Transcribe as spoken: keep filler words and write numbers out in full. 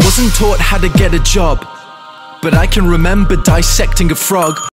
wasn't taught how to get a job, but I can remember dissecting a frog.